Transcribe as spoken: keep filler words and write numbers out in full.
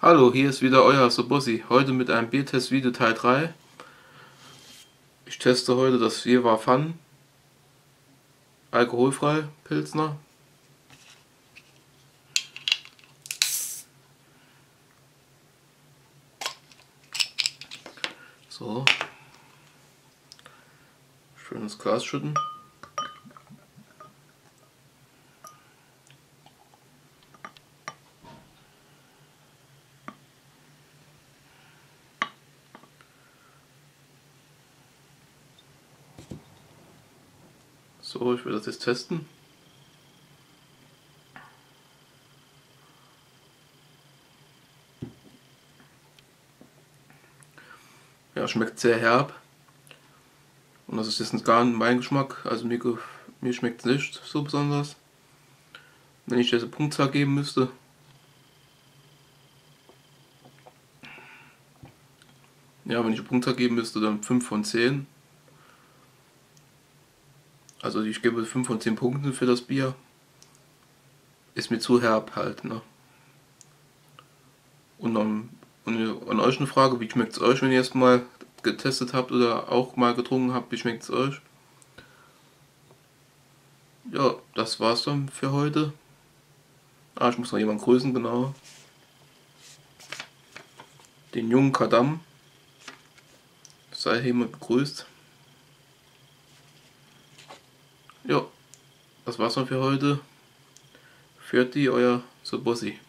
Hallo, hier ist wieder euer Sobossi. Heute mit einem Biertest-Video Teil drei. Ich teste heute das Jever Fun alkoholfrei Pilsner. So. Schön ins Glas schütten. So, ich will das jetzt testen. Ja, schmeckt sehr herb. Und das ist jetzt gar nicht mein Geschmack. Also mir, mir schmeckt es nicht so besonders. Wenn ich jetzt eine Punktzahl geben müsste, ja, wenn ich eine Punktzahl geben müsste, dann fünf von zehn. Also ich gebe fünf von zehn Punkten für das Bier. Ist mir zu herb halt, ne? Und an, und an euch eine Frage, wie schmeckt es euch, wenn ihr es mal getestet habt oder auch mal getrunken habt, wie schmeckt es euch? Ja, das war's dann für heute. Ah, ich muss noch jemanden grüßen, genau. Den jungen Kadam. Sei hiermit begrüßt. Ja, das war's dann für heute. Für die, euer Sobossi.